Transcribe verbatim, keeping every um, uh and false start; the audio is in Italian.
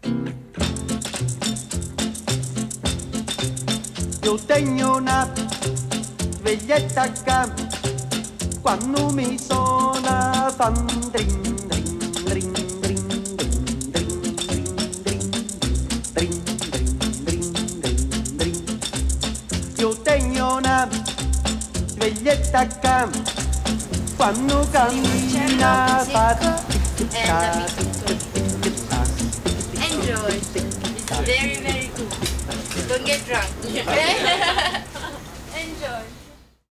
Io tengo una sveglietta a campo quando mi suona fan drin drin drin drin drin drin drin drin drin drin. Io tengo una sveglietta a campo quando cammina fa Enjoy. It's very very good. Don't get drunk.